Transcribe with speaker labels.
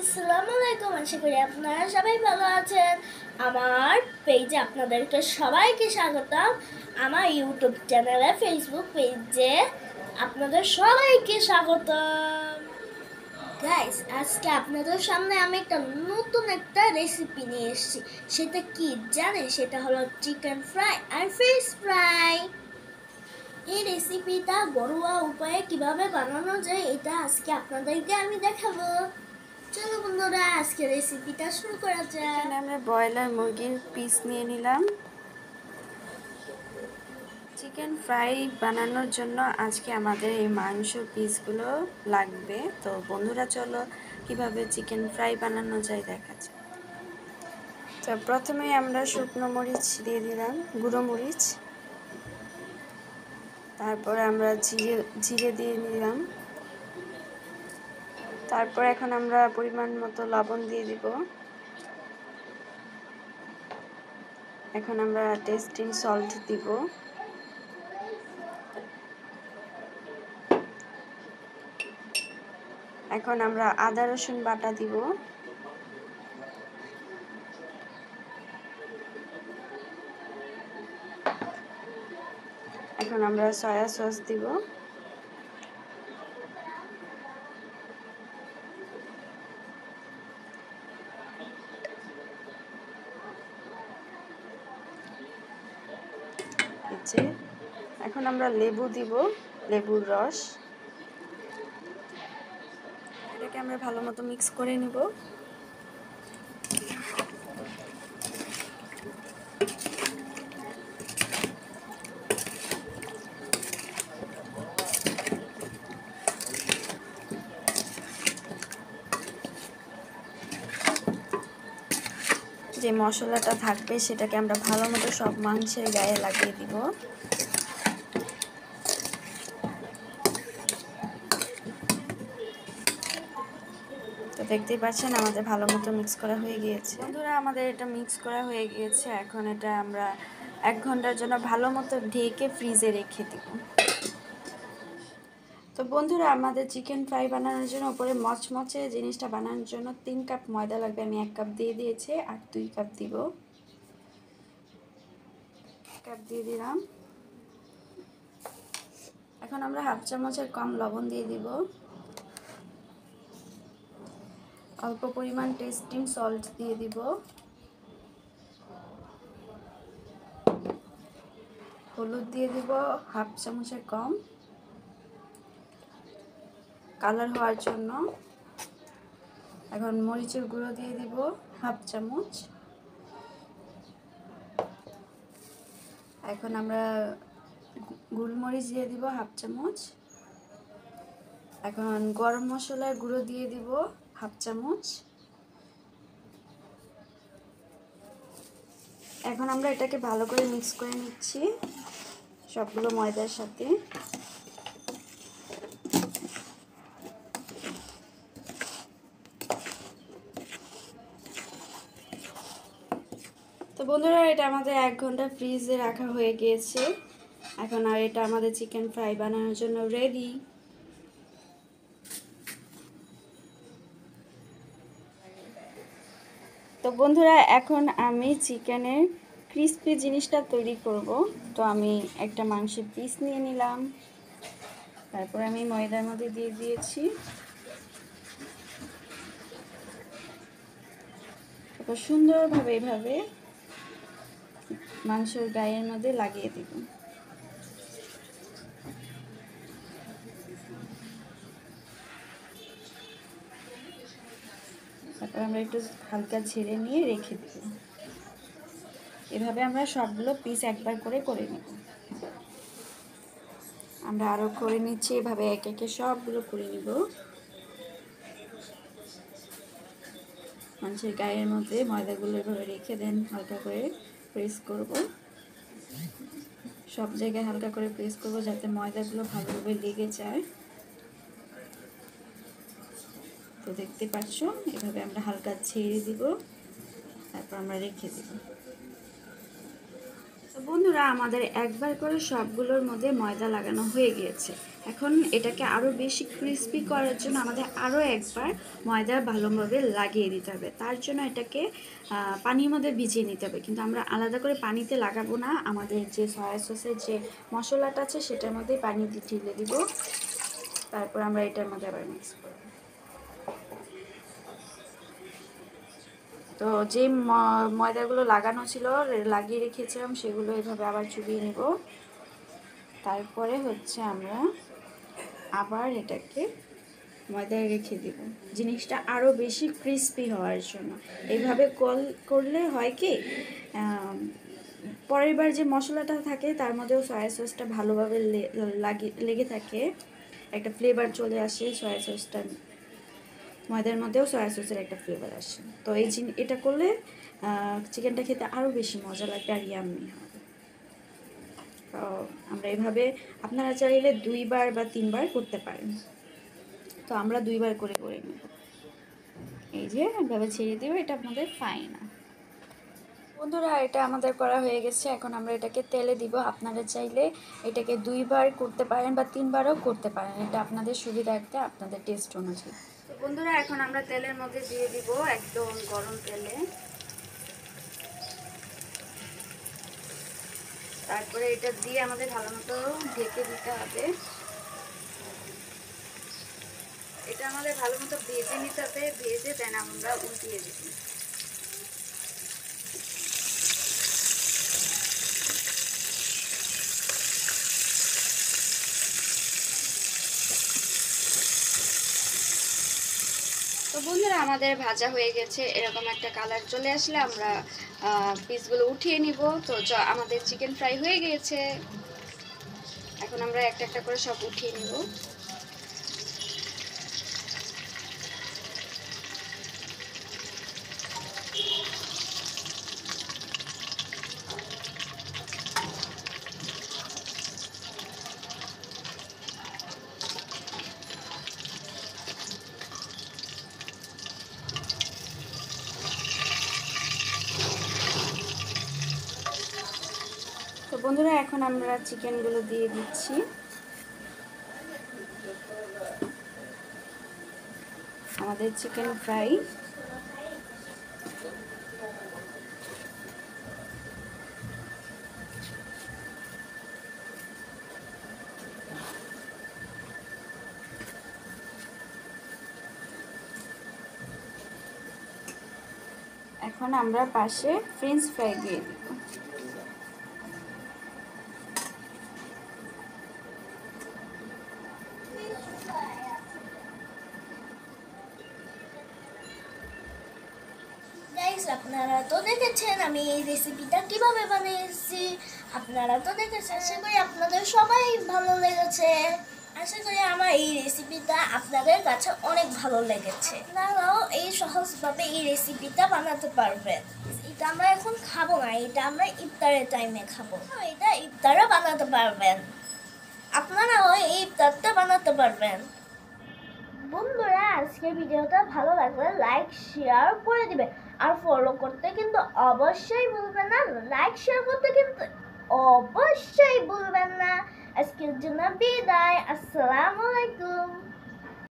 Speaker 1: আসসালামু আলাইকুম। আশা করি আপনারা সবাই ভালো আছেন। আমার পেজে আপনাদেরকে সবাইকে স্বাগতম। আমার ইউটিউব চ্যানেলে, ফেসবুক পেজে আপনাদের সবাইকে স্বাগতম। গাইস, আজকে আপনাদের সামনে আমি নতুন একটা রেসিপি নিয়ে এসেছি। সেটা কি জানেন? সেটা হলো চিকেন ফ্রাই আর ফিশ ফ্রাই। এই রেসিপিটা ঘরোয়া উপায়ে কিভাবে বানানো যায় এটা আজকে আপনাদেরকে আমি দেখাবো। চলো বন্ধুরা, আজকে রেসিপিটা শুরু করা যাক।
Speaker 2: এখানে আমরা ব্রয়লার মুরগির পিস নিয়ে নিলাম। চিকেন ফ্রাই বানানোর জন্য আজকে আমাদের এই মাংস পিসগুলো লাগবে। তো বন্ধুরা, চলো কিভাবে চিকেন ফ্রাই বানানো যায় দেখা যাক। তো প্রথমে আমরা শুকনো মরিচ দিয়ে দিলাম, গুঁড়ো মরিচ। তারপরে আমরা জিরে দিয়ে নিলাম। তারপর এখন আমরা পরিমাণ মতো লবণ দিয়ে দিব। এখন আমরা টেস্টিং সল্ট দিব। এখন আমরা আদা রসুন বাটা দিব। এখন আমরা সয়া সস দিব। এখন আমরা লেবু দিব, লেবুর রস। এটাকে আমরা ভালো মতো মিক্স করে নিব। যে মশলাটা থাকবে সেটাকে আমরা ভালো মতো সব মাংসের গায়ে লাগিয়ে দিব। তো দেখতেই পাচ্ছেন আমাদের ভালো মতো মিক্স করা হয়ে গিয়েছে। বন্ধুরা, আমাদের এটা মিক্স করা হয়ে গিয়েছে। এখন এটা আমরা 1 ঘন্টার জন্য ভালো মতো ঢেকে ফ্রিজে রেখে দিব। তো বন্ধুরা, আমাদের চিকেন ফ্রাই বানানোর জন্য উপরে মচমচে জিনিসটা বানানোর জন্য 3 কাপ ময়দা লাগবে। আমি 1 কাপ দিয়ে দিয়েছি, আর 2 কাপ দিব। 1 কাপ দিয়ে দিলাম। এখন আমরা হাফ চামচের কম লবণ দিয়ে দিব। অল্প পরিমাণ টেস্টিং সল্ট দিয়ে দিব। হলুদ দিয়ে দিব হাফ চামচের কম, কালার হওয়ার জন্য। এখন মরিচের গুঁড়ো দিয়ে দিব হাফ চামচ। এখন আমরা গোলমরিচ দিয়ে দিব হাফ চামচ। এখন গরম মশলার গুঁড়ো দিয়ে দিব হাফ চামচ। এখন আমরা এটাকে ভালো করে মিক্স করে নিচ্ছি সবগুলো ময়দার সাথে। তো বন্ধুরা, এটা আমাদের 1 ঘন্টা ফ্রিজে রাখা হয়ে গিয়েছে। এখন আর এটা আমাদের চিকেন ফ্রাই বানানোর জন্য রেডি। তো বন্ধুরা, এখন আমি চিকেনের ক্রিস্পি জিনিসটা তৈরি করব। তো আমি একটা মাংসের পিস নিয়ে নিলাম। তারপর আমি ময়দার মধ্যে দিয়ে দিয়েছি। তারপর সুন্দরভাবে এভাবে মাংসের গায়ের মধ্যে লাগিয়ে দিব। তারপর আমরা একটু হালকা ঝেড়ে নিয়ে রেখে দেব। এভাবে আমরা সবগুলো পিস একবার করে নেব। আমরা আরও করে নিচ্ছি, এভাবে এক একে সবগুলো করে নিব। মাংসের গায়ের মধ্যে ময়দাগুলো এভাবে রেখে দেন, হালকা করে প্রেস করব। সব জায়গায় হালকা করে প্রেস করব যাতে ময়দাগুলো ভালোভাবে লেগে যায়। তো দেখতে পাচ্ছ, এভাবে আমরা হালকা ছেড়ে দিব, তারপর আমরা রেখে দেব। তো বন্ধুরা, আমাদের একবার করে সবগুলোর মধ্যে ময়দা লাগানো হয়ে গিয়েছে। এখন এটাকে আরও বেশি ক্রিস্পি করার জন্য আমাদের আরও একবার ময়দা ভালোভাবে লাগিয়ে দিতে হবে। তার জন্য এটাকে পানির মধ্যে ভিজিয়ে নিতে হবে, কিন্তু আমরা আলাদা করে পানিতে লাগাবো না। আমাদের যে সয়া সসের যে মশলাটা আছে সেটার মধ্যে পানি ঢেলে দিব, তারপর আমরা এটার মধ্যে আবার মিক্স করব। তো যে ময়দাগুলো লাগানো ছিল, লাগিয়ে রেখেছিলাম, সেগুলো এভাবে আবার চুবিয়ে নিব। তারপরে হচ্ছে আমরা আবার এটাকে ময়দায় রেখে দিব, জিনিসটা আরও বেশি ক্রিস্পি হওয়ার জন্য। এইভাবে করলে হয় কি, পরের বার যে মশলাটা থাকে তার মধ্যেও সয়া সসটা ভালোভাবে লেগে থাকে, একটা ফ্লেভার চলে আসে সয়া সসটা, ময়দার মধ্যেও সয়া সসের একটা ফ্লেভার আসে। তো এটা করলে চিকেনটা খেতে আরও বেশি মজা লাগবে আর ইয়াম্মি হবে। তো আমরা এভাবে, আপনারা চাইলে 2বার বা 3বার করতে পারেন। তো আমরা 2বার করে নেব। এই যে এভাবে ছেড়ে দেবো, এটা আপনাদের ফাইনাল। বন্ধুরা, এটা আমাদের করা হয়ে গেছে। এখন আমরা এটাকে তেলে দিব। আপনারা চাইলে এটাকে 2বার করতে পারেন বা 3বারও করতে পারেন, এটা আপনাদের সুবিধার্থে, আপনাদের টেস্ট অনুযায়ী। তো বন্ধুরা, এখন আমরা তেলের মধ্যে দিয়ে দিব, একদম গরম তেলে। তারপরে এটা দিয়ে আমাদের ভালো মতো ঢেকে দিতে হবে। এটা আমাদের ভালো মতো ভেজে নিতে হবে, ভেজে দেন আমরা উল্টিয়ে দিব। তো বন্ধুরা, আমাদের ভাজা হয়ে গেছে। এরকম একটা কালার চলে আসলে আমরা পিসগুলো উঠিয়ে নিব। তো আমাদের চিকেন ফ্রাই হয়ে গিয়েছে। এখন আমরা একটা একটা করে সব উঠিয়ে নিব। তো বন্ধুরা, এখন আমরা চিকেনগুলো দিয়ে দিচ্ছি। আমাদের চিকেন ফ্রাই এখন আমরা পাশে ফ্রেঞ্চ ফ্রাই দিয়ে দিব।
Speaker 1: গাইস, আপনারা তো দেখেছেন আমি এই রেসিপিটা কিভাবে বানিয়েছি। আপনারা তো দেখেছেন, আশা করি আপনাদের সবাই ভালো লেগেছে। আশা করি আমার এই রেসিপিটা আপনাদের কাছে অনেক ভালো লেগেছে। আপনারাও এই সহজভাবে এই রেসিপিটা বানাতে পারবেন। এটা আমরা এখন খাবো না, এটা আমরা ইফতারের টাইমে খাবো। এটা ইফতারে বানাতে পারবেন, আপনারাও এই ইফতারটা বানাতে পারবেন। বন্ধুরা, আজকের ভিডিওটা ভালো লাগলে লাইক শেয়ার করে দিবে, আর ফলো করতে কিন্তু অবশ্যই ভুলবেন না। লাইক শেয়ার করতে কিন্তু অবশ্যই ভুলবেন না। আজকের জন্য বিদায়। আসসালামু আলাইকুম।